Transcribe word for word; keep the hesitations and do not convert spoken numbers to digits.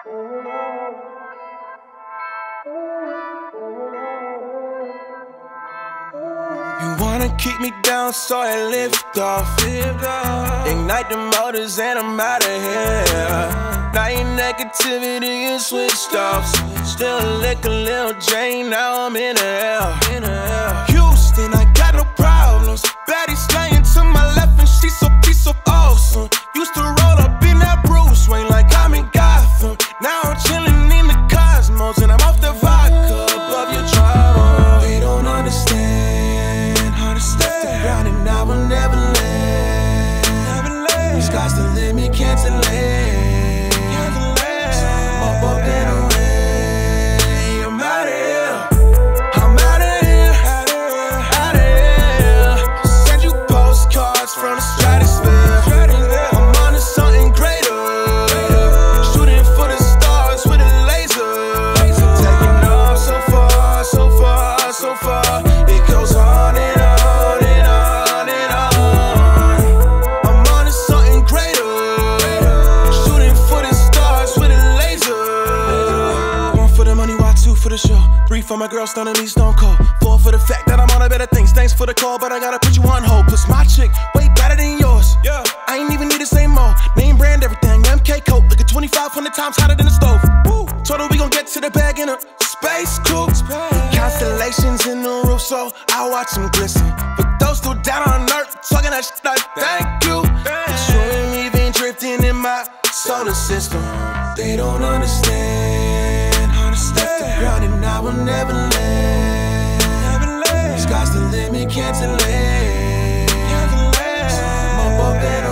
You wanna keep me down, so I lift off. Ignite the motors and I'm out of here. Now your negativity is switched off. Still lick a little Jane, now I'm in the air. Houston, I got no problems. Betty's laying to my left and she's so peace so awesome. Used to roll up in that Bruce Wayne like I'm in Gotham. Now I'm chilling in the cosmos and I'm off the vodka above your trauma. They don't understand how to step the ground and I will never let. The sky's the limit, can't delay. So I'm up, up and away. I'm out of here. I'm out of here. Out of here. Send you postcards from the stratosphere. I'm on to something greater. Shooting for the stars with a laser. Taking off so far, so far, so far. It goes on and on and on and on. I'm on to something greater. Shooting for the stars with a laser. One for the money, why two for the show? Three for my girl, stunning me stone cold. Four for the fact that I'm on a better things. Thanks for the call, but I gotta put you on hold. Plus my chick, way better than yours. Yeah, I ain't even need to say more. Name brand everything, M K coat. Look at twenty-five hundred times hotter than the stove. Woo. Told her we gon' get to the bag in a space coupe. Constellations in the roof, so I watch them glisten. But those still down on earth, talking that shit like thank you. It's showing even drifting in my solar system. They don't understand how to step the ground and I will never let. The sky's the limit, can't delay. So I'm up, up and